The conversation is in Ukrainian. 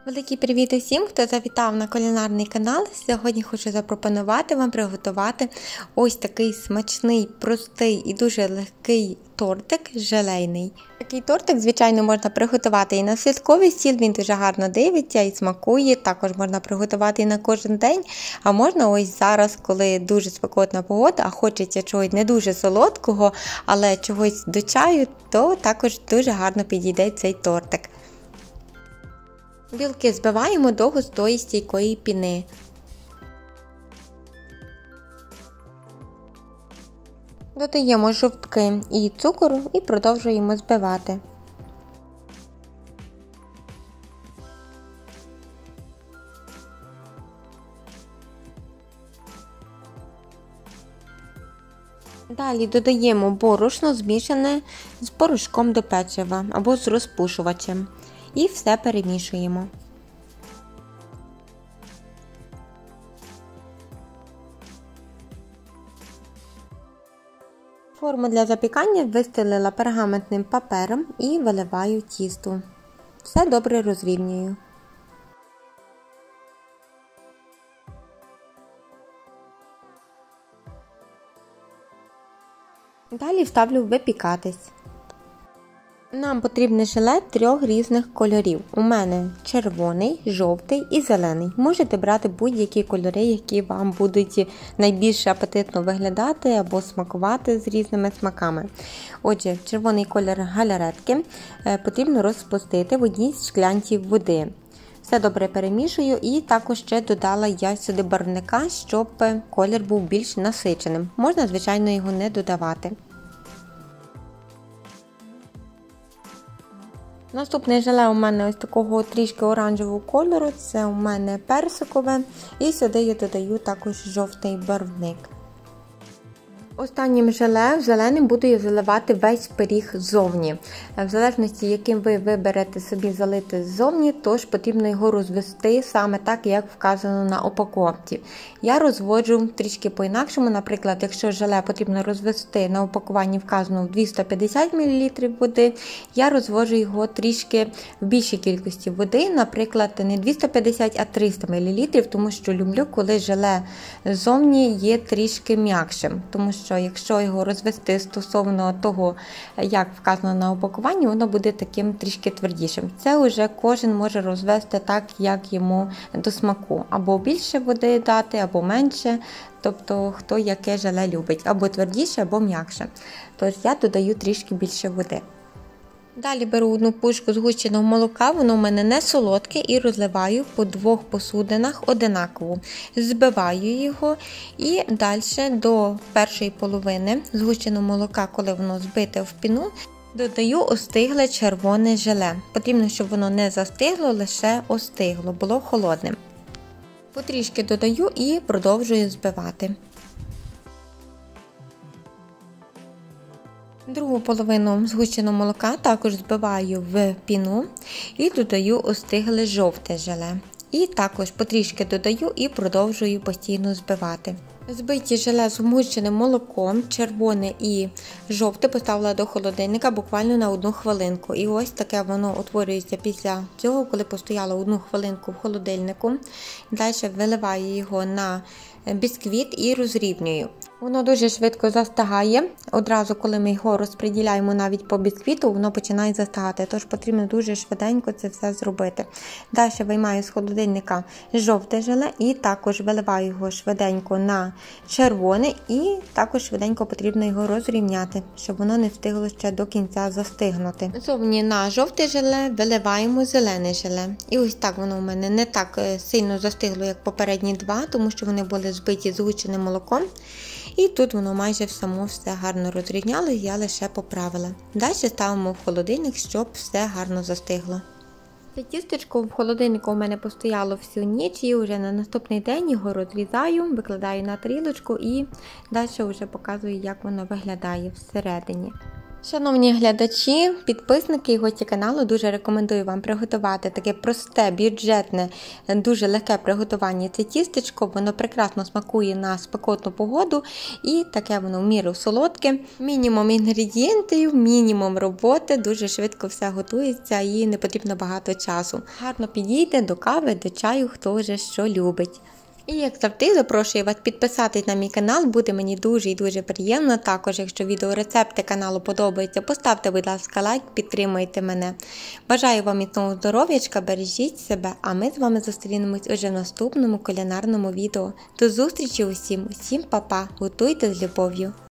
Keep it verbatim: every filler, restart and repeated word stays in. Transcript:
Великий привіт усім, хто завітав на кулінарний канал. Сьогодні хочу запропонувати вам приготувати ось такий смачний, простий і дуже легкий тортик желейний. Такий тортик, звичайно, можна приготувати і на святковий стіл, він дуже гарно дивиться і смакує. Також можна приготувати і на кожен день, а можна ось зараз, коли дуже спекотна погода, а хочеться чогось не дуже солодкого, але чогось до чаю, то також дуже гарно підійде цей тортик. Білки збиваємо до густої стійкої піни. Додаємо жовтки і цукор і продовжуємо збивати. Далі додаємо борошно, змішане з порошком до печива або з розпушувачем. І все перемішуємо. Форму для запікання вистелила пергаментним папером і виливаю тісто. Все добре розрівнюю. Далі ставлю випікатись. Нам потрібне желе трьох різних кольорів. У мене червоний, жовтий і зелений. Можете брати будь-які кольори, які вам будуть найбільш апетитно виглядати або смакувати з різними смаками. Отже, червоний колір галеретки потрібно розпустити в одній склянці води. Все добре перемішую і також ще додала я сюди барвника, щоб колір був більш насиченим. Можна, звичайно, його не додавати. Наступне желе у мене ось такого трішки оранжевого кольору, це у мене персикове, і сюди я додаю також жовтий барвник. Останнім желе, зеленим, буду я заливати весь пиріг ззовні. В залежності, яким ви виберете собі залити ззовні, тож потрібно його розвести саме так, як вказано на упаковці. Я розводжу трішки по-інакшому, наприклад, якщо желе потрібно розвести на упакуванні вказано в двісті п'ятдесят мілілітрів води, я розводжу його трішки в більшій кількості води, наприклад, не двісті п'ятдесят, а триста мілілітрів, тому що люблю, коли желе ззовні є трішки м'якшим, тому що що якщо його розвести стосовно того, як вказано на упакуванні, воно буде таким трішки твердішим. Це вже кожен може розвести так, як йому до смаку. Або більше води дати, або менше. Тобто, хто яке желе любить. Або твердіше, або м'якше. Тож я додаю трішки більше води. Далі беру одну пушку згущеного молока, воно в мене не солодке, і розливаю по двох посудинах одинаково. Збиваю його і далі до першої половини згущеного молока, коли воно збите в піну, додаю остигле червоне желе. Потрібно, щоб воно не застигло, лише остигло, було холодним. Потрішки додаю і продовжую збивати. Другу половину згущеного молока також збиваю в піну і додаю остигле жовте желе. І також потрішки додаю і продовжую постійно збивати. Збиті желе з згущеним молоком, червоне і жовте поставила до холодильника буквально на одну хвилинку. І ось таке воно утворюється після цього, коли постояло одну хвилинку в холодильнику. Далі виливаю його на бісквіт і розрівнюю. Воно дуже швидко застигає. Одразу, коли ми його розподіляємо навіть по бісквіту, воно починає застигати. Тож потрібно дуже швиденько це все зробити. Далі виймаю з холодильника жовте желе і також виливаю його швиденько на червоне. І також швиденько потрібно його розрівняти, щоб воно не встигло ще до кінця застигнути. Зовні на жовте желе виливаємо зелене желе. І ось так воно у мене не так сильно застигло, як попередні два, тому що вони були збиті згущеним молоком. І тут воно майже само все гарно розрівняло, я лише поправила. Далі ставимо в холодильник, щоб все гарно застигло. Це тістечко в холодильнику у мене постояло всю ніч, і вже на наступний день його розрізаю, викладаю на тарілочку і далі вже показую, як воно виглядає всередині. Шановні глядачі, підписники і гості каналу, дуже рекомендую вам приготувати таке просте, бюджетне, дуже легке приготування. Це тістечко, воно прекрасно смакує на спекотну погоду і таке воно в міру солодке. Мінімум інгредієнтів, мінімум роботи, дуже швидко все готується і не потрібно багато часу. Гарно підійде до кави, до чаю, хто вже що любить. І як завжди, запрошую вас підписатись на мій канал, буде мені дуже і дуже приємно. Також, якщо відеорецепти каналу подобаються, поставте, будь ласка, лайк, підтримайте мене. Бажаю вам міцного здоров'ячка, бережіть себе, а ми з вами зустрінемось уже в наступному кулінарному відео. До зустрічі усім, усім па-па, готуйте з любов'ю!